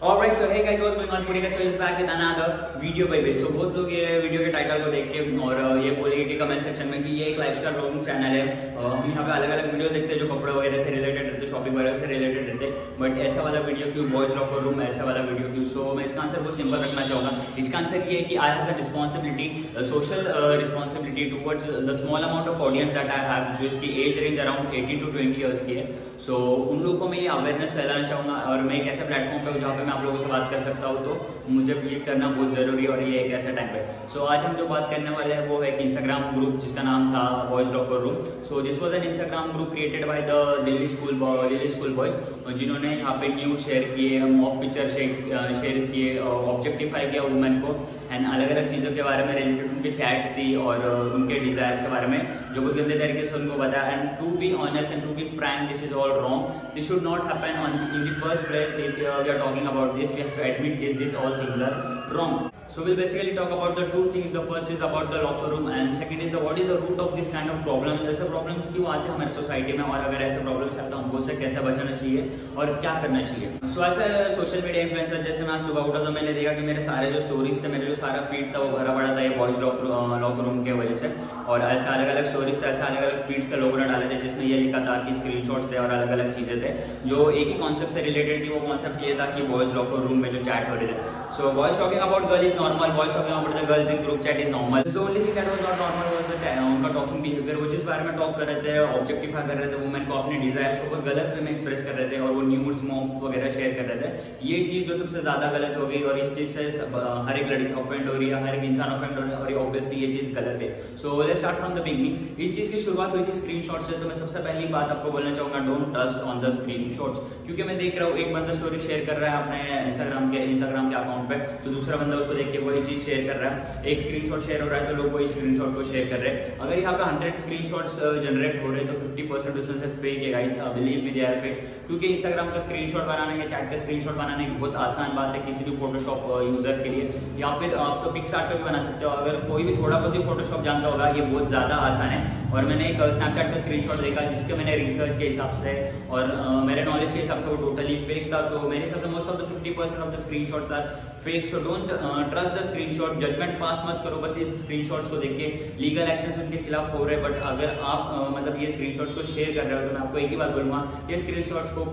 Alright, so hey guys, what's going on? Putting us back with another video by way. So बहुत लोग ये video के title को देख के और ये बोलेंगे कि कमेंट सेक्शन में कि ये एक लाइफस्टाइल ब्लॉगिंग चैनल है। हम यहाँ पे अलग अलग वीडियोस देखते हैं जो कपड़े वगैरह से रिलेटेड रहते हैं, शॉपिंग वगैरह से रिलेटेड रहते हैं, बट ऐसा वाला वीडियो क्यों, बॉयज लॉकर रूम ऐसा वाला वीडियो क्यों? सो मैं इसका आंसर बहुत सिंपल रखना चाहूँगा। इसका आंसर ये है कि I have the responsibility, social responsibility towards the small amount of audience that I have, जो इसकी age range around 18 to 20 years की है। सो उन लोगों को मैं ये अवेयरनेस फैलाना चाहूँगा और मैं एक ऐसे प्लेटफॉर्म पे हूँ जहाँ पे मैं आप लोगों से बात कर सकता हूँ, तो मुझे ये करना बहुत जरूरी है और ये एक ऐसा टाइम है। सो आज हम जो बात करने वाले हैं वो है कि इंस्टाग्राम ग्रुप जिसका नाम था boys locker room. So this was an Instagram group created by the Delhi school boys, जिन्होंने यहाँ पे न्यूज शेयर किए, मॉक पिक्चर शेयर किए, ऑब्जेक्टिफाई किया वुमेन को एंड अलग अलग चीज़ों के बारे में रिलेटेड उनके चैट्स थी और उनके डिजायर्स के बारे में जो बहुत गंदे तरीके से उनको बताया। And to be honest and to be frank, this is all wrong, this should not happen in the first place. If we are talking about this, we have to admit this all things are wrong. So we'll basically talk about the two things. The first is about the locker room and second is the what is the root of this kind of problems. ऐसे problems क्यों आते हैं हमारी society में और अगर ऐसे problems आते हैं हमको उससे कैसे बचना चाहिए और क्या करना चाहिए। So ऐसे सोशल मीडिया इन्फ्लुएंसर जैसे मैं सुबह उठा तो मैंने देखा कि मेरे सारे जो स्टोरीज थे, मेरे जो सारा फीड था वो भरा पड़ा था ये बॉयज लॉकर रूम की वजह से, और ऐसे अलग अलग स्टोरीज थे, ऐसे अलग अलग फीड से लोगों ने डाले थे जिसमें ये लिखा था कि स्क्रीनशॉट्स थे और अलग अलग चीजें थे जो एक ही कॉन्सेप्ट से रिलेटेड थी। वो कॉन्सेप्ट ये था कि बॉयज लॉकर रूम में जो चैट हो रहे थे, so boys talking about girl is normal, boys talking about the girls in group chat is normal. So only thing that was not normal was the उनका talking behaviour. वो जिस बारे में टॉक कर रहे थे, ऑब्जेक्टिफाई कर रहे थे वुमेन को, अपने डिजायर्स को बहुत गलत वे में एक्सप्रेस कर रहे थे और वो न्यूड्स मॉक वगैरह शेयर कर रहे थे। ये चीज जो सबसे ज्यादा गलत हो गई और इस चीज से हर एक लड़की ऑफेंड हो रही है, हर एक इंसान ऑफेंड हो रहा है और ये ऑब्वियसली ये चीज गलत है। So let's start from the beginning. इस चीज की शुरुआत हुई थी स्क्रीनशॉट से, तो मैं सबसे पहली बात आपको बोलना चाहूंगा, don't trust on the screenshots, क्योंकि मैं देख रहा हूँ एक बंदा स्टोरी शेयर कर रहा है अपने इंस्टाग्राम के अकाउंट पे, तो दूसरा बंदा उसको देख के वही चीज शेयर कर रहा है। एक स्क्रीनशॉट शेयर हो रहा है तो लोग वही स्क्रीनशॉट को शेयर कर रहे हैं। अगर यहाँ पे 100 स्क्रीनशॉट्स जनरेट हो रहे हैं तो 50% उसमें से फेक है guys, believe me they are fake, क्योंकि इंस्टाग्राम का स्क्रीनशॉट बनाना या चैट का स्क्रीनशॉट बनाना एक बहुत आसान बात है किसी भी फोटोशॉप यूजर के लिए, या फिर आप तो पिक्सआर्ट पे भी बना सकते हो। अगर कोई भी थोड़ा बहुत भी फोटोशॉप जानता होगा ये बहुत ज्यादा आसान है। और मैंने एक स्नैपचैट का स्क्रीनशॉट देखा जिसके मैंने रिसर्च के हिसाब से और मेरे नॉलेज के हिसाब से वो टोटली फेक था, तो मेरे हिसाब से most of the 50% of the screenshots are fake. So don't trust the screenshot, judgement pass मत करो बस इस स्क्रीनशॉट्स को देख के। लीगल एक्शंस उनके खिलाफ हो रहे हैं, बट अगर आप मतलब ये स्क्रीनशॉट्स को शेयर कर रहे हो तो मैं आपको एक ही बात बोलूंगा, ये स्क्रीनशॉट्स को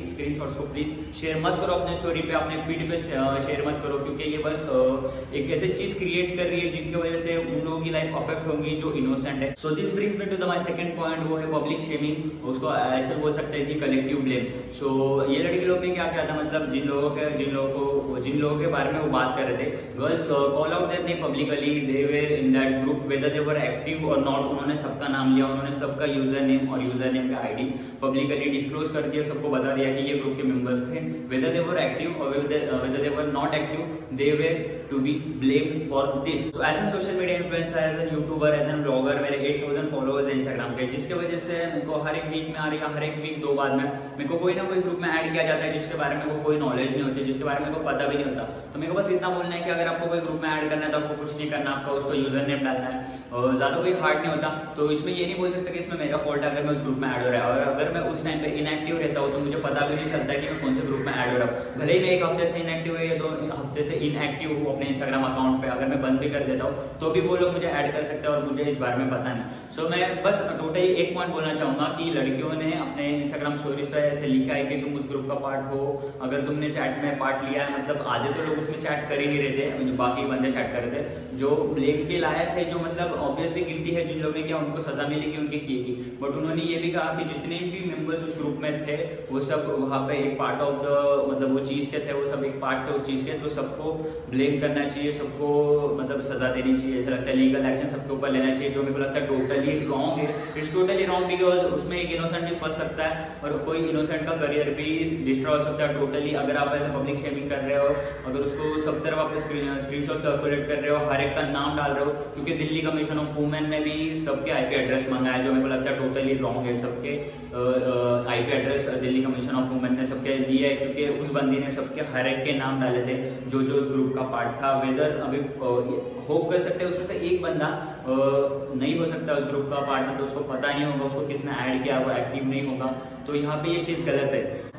प्लीज शेयर मत करो अपने स्टोरी पे, अपने फीड पे शेयर मत करो, क्योंकि ये बस एक ऐसी चीज क्रिएट कर रही है जिनकी वजह से उन लोगों की लाइफ अफेक्ट होगी जो इनोसेंट है। So this brings me to the my second point, वो है पब्लिक शेमिंग, उसको ऐसे बोल सकते हैं कि कलेक्टिव ब्लेम। सो ये लड़के लोग ने क्या किया था, मतलब जिन लोगों के बारे में वो बात कर रहे थे, girls call out their name publicly, they were in that group whether they were active और नॉट। उन्होंने सबका नाम लिया, उन्होंने सबका यूजर नेम और यूजर नेम का आईडी पब्लिकली डिस्क्लोज कर दिया, सबको बता दिया कि ये ग्रुप के मेंबर्स थे। वेदर दे वर एक्टिव और whether they were not active, they were to be blamed for this. As an social media influencer, as an YouTuber, as an blogger, मेरे 8000 फॉलोअर्स है इंस्टाग्राम के, जिसकी वजह से मेरे को हर एक वीक में आ रही है, हर एक वीक 2 बाद में मेरे को कोई ना कोई ग्रुप में ऐड किया जाता है जिसके बारे में कोई नॉलेज नहीं होती, जिसके बारे में पता भी नहीं होता। तो मेरे को बस इतना बोलना है कि अगर आपको कोई ग्रुप में ऐड करना है तो आपको कुछ नहीं करना, आपका उसको यूजर नेम डालना है और ज्यादा कोई हार्ड नहीं होता। तो इसमें ये नहीं बोल सकता कि इसमें मेरा फॉल्ट है अगर मैं उस ग्रुप में ऐड हो रहा है, और अगर मैं उस टाइम पे इनएक्टिव रहता हूँ तो मुझे पता भी नहीं चलता कि मैं कौन से ग्रुप में ऐड हो रहा हूँ। भले ही मैं 1 हफ्ते से इनएक्टिव है या 2 हफ्ते से इनएक्टिव हूँ अपने इंस्टाग्राम अकाउंट पे, अगर मैं बंद भी कर देता हूँ तो भी वो लोग मुझे ऐड कर सकते हैं और मुझे इस बारे में पता नहीं। सो मैं बस टोटली एक पॉइंट बोलना चाहूंगा कि लड़कियों ने अपने इंस्टाग्राम स्टोरीज पे ऐसे लिखा है कि तुम उस ग्रुप का पार्ट हो, अगर तुमने चैट में पार्ट लिया है, मतलब आधे तो लोग उसमें चैट कर ही नहीं रहे थे, बाकी बंदे चैट कर रहे थे जो ब्लेम के लायक है, जो मतलब ऑब्वियसली गिल्टी है, जिन लोगों ने किया उनको सजा मिलेगी उनकी की। बट उन्होंने ये भी कहा कि जितने भी मेंबर्स उस ग्रुप में थे वो सब वहाँ पे एक पार्ट ऑफ द मतलब वो चीज के थे, वो सब एक पार्ट थे उस चीज के, तो सबको ब्लेम करना चाहिए, सबको मतलब सजा देनी चाहिए। ऐसा लगता है लीगल एक्शन सबके ऊपर लेना चाहिए, जो मेरे को लगता है टोटली रॉन्ग है। इट्स टोटली रॉन्ग बिकॉज उसमें एक इनोसेंट भी फंस सकता है और कोई इनोसेंट का करियर भी डिस्ट्रॉय हो सकता है टोटली। अगर आप ऐसे पब्लिक शेमिंग कर रहे हो, अगर उसको सब तरफ आप स्क्रीनशॉट सर्कुलेट कर रहे हो, हर एक का नाम डाल रहे हो, क्योंकि दिल्ली कमीशन ऑफ वुमेन ने भी सबके आईपी एड्रेस मांगा है, जो मेरे को लगता है टोटली रॉन्ग है। सबके IP address Delhi commission of women ने सबके दिए है, क्योंकि उस बंदी ने सबके हर एक के नाम डाले थे जो उस ग्रुप का पार्ट था। वेदर अभी होप कर सकते हैं उसमें से एक बंदा नहीं हो सकता उस ग्रुप का पार्ट, मतलब उसको पता नहीं होगा उसको किसने ऐड किया, वो एक्टिव नहीं होगा, तो यहाँ पे ये चीज गलत है।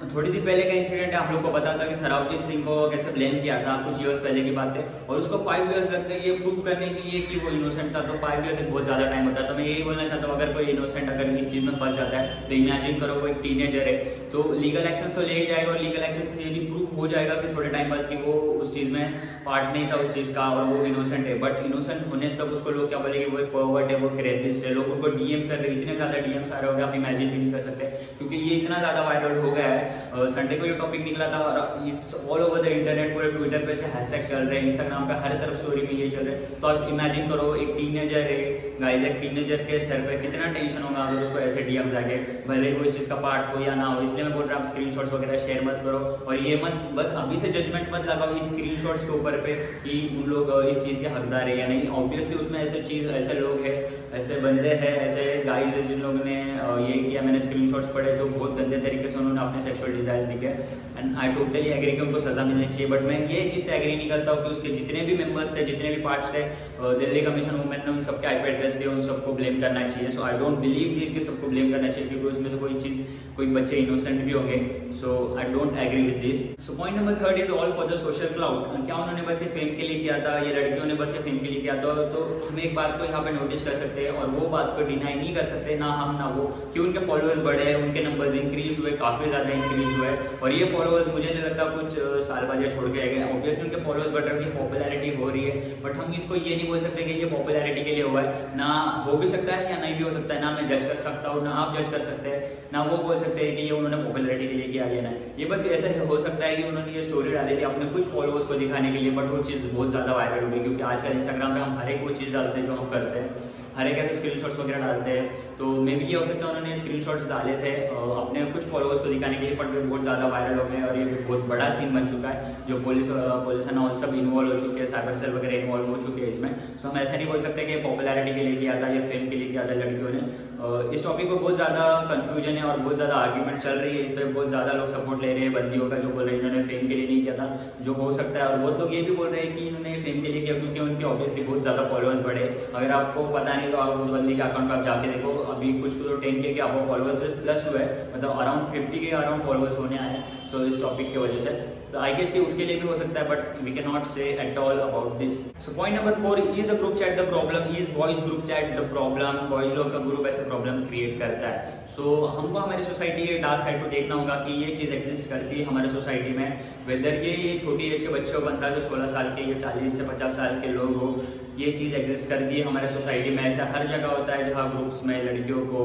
थोड़ी देर पहले का इंसिडेंट है, आप लोग को पता था कि सराउद्दीन सिंह को कैसे ब्लेम किया था, कुछ ईयर्स पहले की बात है, और उसको 5 ईयर्स लगते हैं ये प्रूव करने के लिए कि वो इनोसेंट था। तो 5 ईयर्स एक बहुत ज्यादा टाइम होता है। तो मैं यही बोलना चाहता हूँ, अगर कोई इनोसेंट अगर इस चीज में फंस जाता है तो इमेजिन करो वो एक टीनेजर है, तो लीगल एक्शन तो ले ही जाएगा, और लीगल एक्शन से ये भी प्रूव हो जाएगा कि थोड़े टाइम बाद कि वो उस चीज में पार्ट नहीं था उस चीज का, और वो इनोसेंट है। बट इनोसेंट होने तक उसको लोग क्या बोलेंगे, वो एक परवर्ट है, वो एक रेपिस्ट है, लोग उनको डीएम कर रहे हैं, इतने ज्यादा डीएम्स आ रहे होंगे आप इमेजिन भी नहीं कर सकते, क्योंकि ये इतना ज्यादा वायरल हो गया है। संडे को टॉपिक निकला था और it's all over the internet, पूरे ट्विटर पे से हैशटैग चल रहे हैं, इंस्टाग्राम पे हर तरफ स्टोरी में ये चल रहे हैं। तो आप इमेजिन करो एक टीनेजर है गाइस, एक टीनेजर के सर पे कितना टेंशन होगा अगर उसको ऐसे डीएम्स आके, भले वो इस चीज का पार्ट हो या ना हो। इसलिए मैं बोल रहा हूँ आप स्क्रीनशॉट्स वगैरह शेयर मत करो, और ये मत बस अभी से जजमेंट मत लगाओ इस स्क्रीनशॉट्स के ऊपर पे कि उन लोग इस चीज के हकदार है या नहीं। ऑब्वियसली उसमें ऐसे लोग हैं, ऐसे बंदे हैं, ऐसे गाइस है जिन लोगों ने ये किया। मैंने स्क्रीनशॉट्स पढ़े जो बहुत गंदे तरीके से उन्होंने अपने सेक्सुअल डिजायर दिखे, एंड आई टोटली एग्री कि उनको सजा मिलनी चाहिए। बट मैं ये चीज से एग्री नहीं करता हूँ कि उसके जितने भी मेंबर्स थे, जितने भी पार्ट्स थे, दिल्ली कमीशन वुमेन ने उन सबके आईपी एड्रेस दिए, उन सबको ब्लेम करना चाहिए। सो आई डोंट बिलीव कि इसके सबको ब्लेम करना चाहिए, क्योंकि उसमें से कोई बच्चे इनोसेंट भी होंगे। So I don't agree with this. So point number 3 is all for the social cloud. क्या उन्होंने बस ये फेम के लिए किया था, ये लड़कियों ने बस ये फेम के लिए किया था? तो हम एक बात को यहाँ पे नोटिस कर सकते हैं, और वो बात को डिनाई नहीं कर सकते, ना हम ना वो, कि उनके फॉलोअर्स बढ़े हैं, उनके नंबर्स इंक्रीज हुए, काफी ज्यादा इंक्रीज हुए। और ये फॉलोअर्स मुझे नहीं लगता कुछ साल बाद या छोड़ के आएंगे। ऑब्वियसली उनके फॉलोअर्स बढ़ रहे हैं, पॉपुलैरिटी हो रही है, बट हम इसको ये नहीं बोल सकते कि ये पॉपुलैरिटी के लिए हुआ है। ना हो भी सकता है या नहीं भी हो सकता है, ना मैं जज कर सकता हूँ, ना आप जज कर सकते हैं, ना वो बोल सकते हैं कि ये उन्होंने पॉपुलैरिटी के लिए किया लेना है। ये बस ऐसा हो सकता है कि उन्होंने ये स्टोरी डाली थी अपने कुछ फॉलोअर्स को दिखाने के लिए, बट वो चीज़ बहुत ज़्यादा वायरल हो गई, क्योंकि आजकल इंस्टाग्राम पे हम हर एक वो चीज़ डालते हैं जो हम करते हैं, हर एक ऐसे स्क्रीनशॉट्स वगैरह डालते हैं। तो मे भी ये हो सकता है उन्होंने स्क्रीनशॉट्स डाले थे अपने कुछ फॉलोअर्स को दिखाने के लिए, बट वे बहुत ज़्यादा वायरल हो गए, और ये बहुत बड़ा सीन बन चुका है, जो पुलिस एंड ऑल सब इन्वॉल्व हो चुके हैं, साइबर सेल वगैरह इन्वॉल्व हो चुके हैं इसमें। सो हम ऐसा नहीं बोल सकते कि पॉपुलैरिटी के लिए किया था या फेम के लिए किया था लड़कियों ने। इस टॉपिक पर बहुत ज़्यादा कंफ्यूजन है और बहुत ज़्यादा आर्ग्यूमेंट चल रही है, इस पर बहुत ज़्यादा लोग सपोर्ट ले रहे हैं बंदियों का, जो बोल रहे हैं इन्होंने फेम के लिए नहीं किया था, जो हो सकता है। और बहुत लोग ये भी बोल रहे हैं कि इन्होंने फेम के लिए किया क्योंकि उनके ऑब्वियसली बहुत ज़्यादा फॉलोअर्स बढ़े। अगर आपको पता नहीं तो आप उस बंदी के अकाउंट पर आप जाके देखो, अभी कुछ तो 10K के आपको फॉलोअर्स प्लस हुए, मतलब अराउंड 50 के अराउंड फॉलोअर्स होने आए। सो इस टॉपिक की वजह से तो आई गेस ये उसके लिए भी हो सकता है, but we can not say at all about this. So point number 4, is the group chat the problem, is boys group chat the problem. Boys लोग का ग्रुप ऐसे प्रॉब्लम क्रिएट करता है। सो हमको हमारी सोसाइटी के डार्क साइड को देखना होगा कि ये चीज़ एग्जिस्ट करती है हमारी सोसाइटी में, वेदर ये छोटी एज के बच्चे हो, 15 से 16 साल के, या 40 से 50 साल के लोग हो, ये चीज़ एग्जिस्ट करती है हमारे सोसाइटी में। ऐसा हर जगह होता है जहाँ ग्रुप्स में लड़कियों को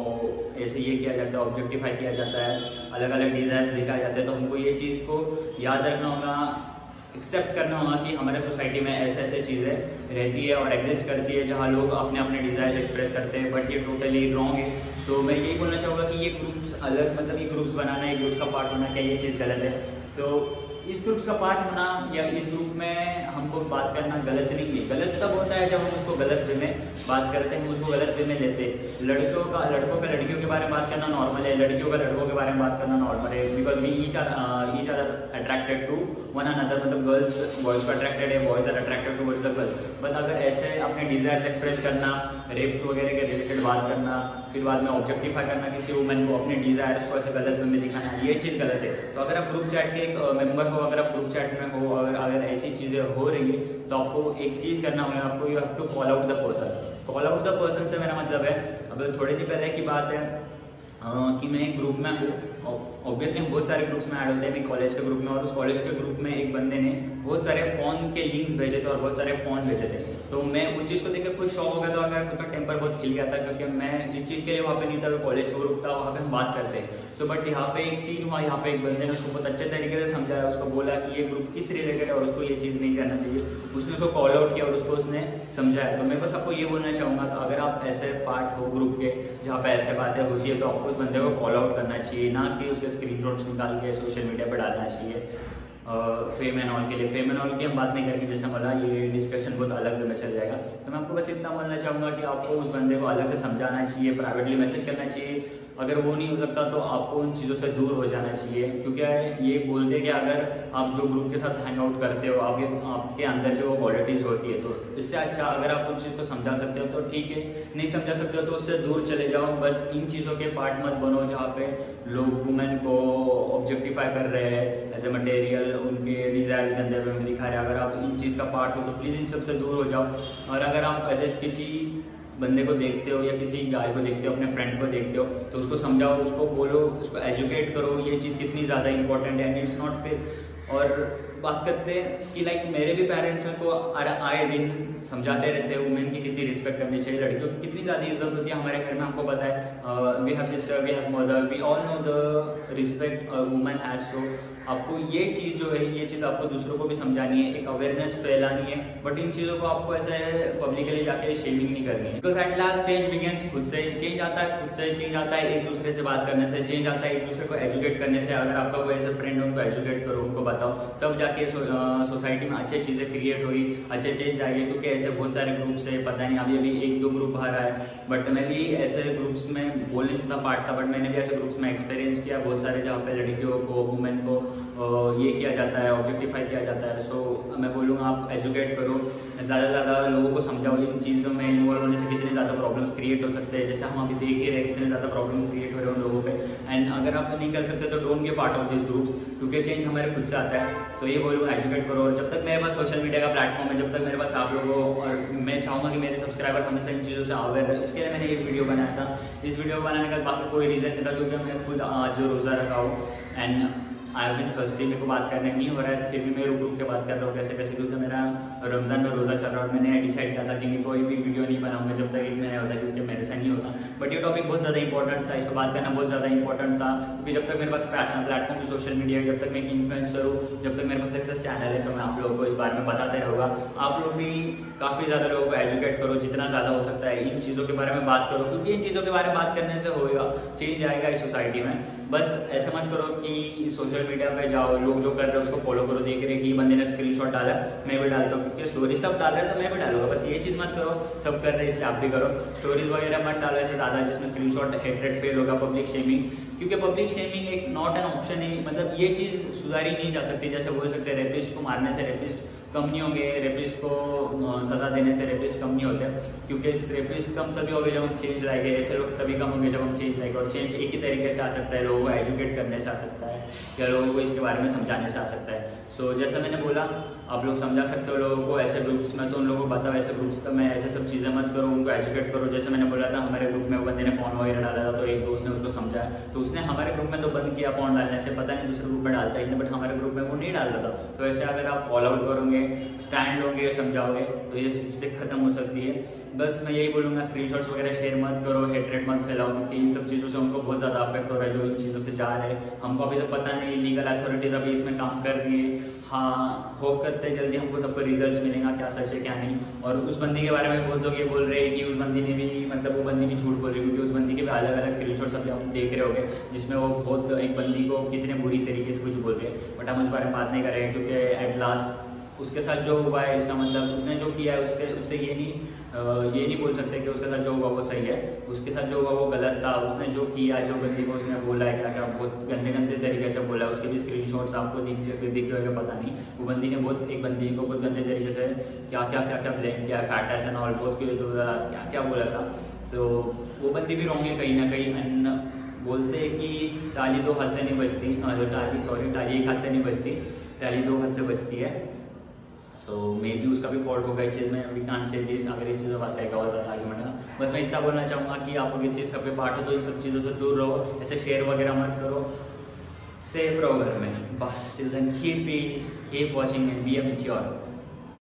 ऐसे ये किया जाता है, ऑब्जेक्टिफाई किया जाता है, अलग अलग डिजाइन दिखाए जाते हैं। तो हमको ये चीज़ को याद रखना होगा, एक्सेप्ट करना होगा कि हमारे सोसाइटी में ऐसे ऐसे चीज़ें रहती है और एग्जिस्ट करती है जहाँ लोग अपने अपने डिज़ायर एक्सप्रेस करते हैं, बट ये टोटली रॉन्ग है। सो मैं यही बोलना चाहूँगा कि ये ग्रुप्स अलग, मतलब ये ग्रुप्स बनाना, ये ग्रुप्स का पार्ट होना, क्या ये चीज़ गलत है? तो इस ग्रुप का पार्ट होना या इस ग्रुप में हमको बात करना गलत नहीं है। गलत तब होता है जब हम उसको गलत वे में बात करते हैं, उसको गलत वे में लेते हैं। लड़कों का लड़कियों के बारे में बात करना नॉर्मल है, लड़कियों का लड़कों के बारे में बात करना नॉर्मल है, because we each are attracted to one another, मतलब गर्ल्स बॉयज को अट्रैक्टेड है, boys are attracted towards the girls. But अगर ऐसे अपने डिजायर्स एक्सप्रेस करना, रेप्स वगैरह के रिलेटेड बात करना, फिर बाद में ऑब्जेक्टिफाई करना किसी वुमेन को, अपने डिजायर्स को ऐसे गलत वे में दिखाना, ये चीज़ गलत है। तो अगर आप ग्रुप चैट के एक मेंबर हो, अगर आप ग्रुप चैट में हो, अगर ऐसी चीज़ें हो रही है, तो आपको एक चीज़ करना होगा, आपको you have to call out the person. Call out the person से मेरा मतलब है, अब थोड़े दिन पहले की बात है कि मैं एक ग्रुप में हूँ, ऑब्वियसली हम बहुत सारे ग्रुप्स में ऐड होते हैं, मैं कॉलेज के ग्रुप में, और उस कॉलेज के ग्रुप में एक बंदे ने बहुत सारे पॉर्न के लिंक्स भेजे थे और बहुत सारे पॉर्न भेजे थे। तो मैं उस चीज़ को देखकर कुछ शॉक हो गया था और मेरा खुद का टेम्पर बहुत खिल गया था, क्योंकि मैं इस चीज़ के लिए वहाँ पे नहीं था, वो कॉलेज का ग्रुप था, वहाँ पे हम बात करते हैं। सो बट यहाँ पे एक सीन हुआ, यहाँ पे एक बंदे ने उसको बहुत अच्छे तरीके से समझाया, उसको बोला कि ये ग्रुप किस रिलेटेड है और उसको ये चीज़ नहीं करना चाहिए। उसने उसको कॉल आउट किया और उसको उसने समझाया। तो मैं बस आपको ये बोलना चाहूँगा, तो अगर आप ऐसे पार्ट हो ग्रुप के जहाँ पे ऐसे बातें होती है, तो आपको उस बंदे को कॉल आउट करना चाहिए, ना कि उसके स्क्रीनशॉट्स निकाल के सोशल मीडिया पर डालना चाहिए। फेम एंड ऑल के लिए, फेम एंड ऑल की हम बात नहीं करेंगे, जैसे बोला ये डिस्कशन बहुत अलग वे में चल जाएगा। तो मैं आपको बस इतना बोलना चाहूँगा कि आपको उस बंदे को अलग से समझाना चाहिए, प्राइवेटली मैसेज करना चाहिए, अगर वो नहीं हो सकता तो आपको उन चीज़ों से दूर हो जाना चाहिए, क्योंकि ये बोलते हैं कि अगर आप जो ग्रुप के साथ हैंग आउट करते हो आपके अंदर जो क्वालिटीज़ होती है, तो इससे अच्छा अगर आप उन चीज़ को समझा सकते हो तो ठीक है, नहीं समझा सकते हो तो उससे दूर चले जाओ। बट इन चीज़ों के पार्ट मत बनो जहाँ पे लोग वुमेन को ऑब्जेक्टिफाई कर रहे हैं एज ए मटेरियल, उनके डिजायर गंदे में दिखा रहे हैं। अगर आप इन चीज़ का पार्ट हो तो प्लीज़ इन सबसे दूर हो जाओ। और अगर आप ऐसे किसी बंदे को देखते हो या किसी गाय को देखते हो, अपने फ्रेंड को देखते हो, तो उसको समझाओ, उसको बोलो, उसको एजुकेट करो ये चीज़ कितनी ज़्यादा इंपॉर्टेंट है एंड इट्स नॉट फेयर। और बात करते हैं कि लाइक मेरे भी पेरेंट्स मेरे को आए दिन समझाते रहते हैं वुमेन की कितनी रिस्पेक्ट करनी चाहिए, लड़कियों की कितनी ज़्यादा इज्जत होती है हमारे घर में, हमको पता है। We have sister, we have mother, we all know the respect women has. सो आपको ये चीज़ जो है, ये चीज़ आपको दूसरों को भी समझानी है, एक अवेयरनेस फैलानी है। बट इन चीज़ों को आपको ऐसे पब्लिकली जाके शेमिंग नहीं करनी है, because at last change begins खुद से। चेंज आता है खुद से, चेंज आता है एक दूसरे से बात करने से, चेंज आता है एक दूसरे को एजुकेट करने से। अगर आपका कोई ऐसे फ्रेंड उनको एजुकेट करो, उनको बताओ, तब जाके सोसाइटी में अच्छी चीज़ें क्रिएट हुई, अच्छे चेंज आएंगे। क्योंकि ऐसे बहुत सारे ग्रुप्स है, पता नहीं अभी 1-2 ग्रुप बाहर आए, बट मैं भी ऐसे ग्रुप्स में बोल नहीं सकता पार्ट था, बट मैंने भी ऐसे ग्रुप्स में एक्सपीरियंस किया बहुत सारे, जहाँ पे लड़कियों को, वुमेन को ये किया जाता है, ऑब्जेक्टिफाई किया जाता है। सो मैं बोलूँगा आप एजुकेट करो, ज़्यादा से ज़्यादा लोगों को समझाओ इन चीज़ों में इन्वॉल्व होने से कितने ज़्यादा प्रॉब्लम्स क्रिएट हो सकते हैं। जैसे हम अभी देख ही रहे कितने ज़्यादा प्रॉब्लम्स क्रिएट हो रहे हैं उन लोगों पे। एंड अगर आप नहीं कर सकते तो don't be part of this groups, क्योंकि चेंज हमारे खुद से आता है। सो ये बोलूँगा एजुकेट करो। और जब तक मेरे पास सोशल मीडिया का प्लेटफॉर्म है, जब तक मेरे पास आप लोगों, और मैं चाहूँगा कि मेरे सब्सक्राइबर हमेशा इन चीज़ों से अवेयर रहे, इसके लिए मैंने ये वीडियो बनाया था। इस वीडियो बनाने का बाकी कोई रीज़न नहीं था, क्योंकि मैं खुद आज जो रोज़ा रखा हूँ and I have been Thursday, मेरे को बात करने नहीं हो रहा है, फिर भी मैं रुक के बात कर रहा हूँ कैसे कैसे, क्योंकि मेरा रमज़ान में रोज़ा चल रहा है। मैंने डिसाइड किया था कि मैं कोई भी वीडियो नहीं बनाऊंगा जब तक एक महीना होता, क्योंकि मेरे से नहीं होता। बट ये टॉपिक बहुत ज़्यादा इंपॉर्टेंट था, इस पर बात करना बहुत ज़्यादा इंपॉर्टेंट था, क्योंकि जब तक मेरे पास प्लेटफॉर्म सोशल मीडिया, जब तक मैं एक इन्फ्लुएंसर हूँ, जब तक मेरे पास सक्सेस चैनल है, तो मैं आप लोगों को इस बारे में बताते रहूँगा। आप लोग भी काफ़ी ज़्यादा लोगों को एजुकेट करो, जितना ज़्यादा हो सकता है इन चीज़ों के बारे में बात करो, क्योंकि इन चीज़ों के बारे में बात करने से होगा चेंज आएगा इस सोसाइटी में। बस ऐसे मत करो कि सोशल मीडिया पे जाओ, लोग जो कर रहे हैं उसको फॉलो करो, देख रहे कि बंदे ने स्क्रीनशॉट डाला मैं भी डालता हूँ, क्योंकि स्टोरी सब डाल रहे हैं तो मैं भी डालूंगा। बस ये चीज़ मत करो, सब कर रहे हैं इसलिए आप भी करो। स्टोरीज वगैरह मत डालो ऐसे ज़्यादा जिसमें स्क्रीनशॉट हेट्रेड फेल होगा, पब्लिक शेमिंग, क्योंकि पब्लिक शेमिंग एक नॉट एन ऑप्शन है। मतलब ये चीज़ सुधारी नहीं जा सकती। जैसे बोल सकते हैं रेपिस्ट को मारने से रेपिस्ट कम नहीं होंगे, रेपिस्ट को सजा देने से रेपिस्ट कम नहीं होते, क्योंकि रेपिस्ट कम तभी होंगे जब हम चेंज लाएंगे, ऐसे लोग तभी कम होंगे जब हम चेंज लाएंगे। और चेंज एक ही तरीके से आ सकता है, लोगों को एजुकेट करने से आ सकता है या लोगों को इसके बारे में समझाने से आ सकता है। सो जैसा मैंने बोला, आप लोग समझा सकते हो लोगों को ऐसे ग्रुप्स में, तो उन लोगों को बताओ ऐसे ग्रुप्स का मैं ऐसे सब चीज़ें मत करो, उनको एजुकेट करो। जैसे मैंने बोला था हमारे ग्रुप में वो बंदे ने पॉर्न वगैरह डाला था, तो एक दोस्त ने उसको समझाया, तो उसने हमारे ग्रुप में तो बंद किया पॉर्न डालने से, पता नहीं दूसरे ग्रुप में डालता ही नहीं, बट हमारे ग्रुप में वो नहीं डाल रहा था। तो ऐसे अगर आप ऑल आउट करोगे, स्टैंड लोगे, समझाओगे, तो ये चीज़ें खत्म हो सकती है। बस मैं यही बोलूँगा, स्क्रीनशॉट्स वगैरह शेयर मत करो, हेट्रेड मत फैलाओ, क्योंकि इन सब चीज़ों से उनको बहुत ज़्यादा अफेक्ट हो रहा है जो इन चीज़ों से जा रहे हैं। हमको अभी तो पता नहीं, लीगल अथॉरिटीज अभी इसमें काम कर रही है। हाँ, होप करते हैं जल्दी हमको सबको रिजल्ट मिलेगा, क्या सच है क्या नहीं। और उस बंदी के बारे में बहुत लोग ये बोल रहे हैं कि उस बंदी ने भी, मतलब वो बंदी भी झूठ बोल रही है, क्योंकि उस बंदी के भी अलग अलग स्क्रीनशॉट्स अभी आप देख रहे होंगे, जिसमें वो बहुत एक बंदी को कितने बुरी तरीके से कुछ बोल रहे हैं। बट हम उस बारे में बात नहीं कर रहे हैं, क्योंकि एट लास्ट उसके साथ जो हुआ है, इसका मतलब उसने जो किया है उससे ये नहीं बोल सकते कि उसके साथ जो हुआ वो सही है। उसके साथ जो हुआ वो गलत था। उसने जो किया, जो बंदी को उसने बोला है, क्या क्या बहुत गंदे गंदे तरीके से बोला है, उसके भी स्क्रीनशॉट्स आपको दिख रहे होंगे, पता नहीं। वो बंदी ने एक बंदी को बहुत गंदे तरीके से क्या क्या ब्लेम किया, फैट एस एंड ऑल, बहुत क्या क्या बोला था। तो वो बंदी भी रॉन्ग है कहीं ना कहीं। बोलते हैं कि ताली दो हाथ से नहीं बजती, ताली एक हाथ से नहीं बजती, ताली दो हाथ से बजती है। सो मे बी उसका भी फॉल्ट होगा इस चीज़ में, वी कांट से दिस। अगर इस चीज़ में बात करेगा बहुत ज़्यादा आर्ग्यूमेंट है। बस मैं इतना बोलना चाहूँगा कि आप अगर चीज़ सबके पार्ट हो तो इन सब चीज़ों से दूर रहो, ऐसे शेयर वगैरह मत करो, सेफ रहो घर में। बस till then keep peace, keep watching and be a mature.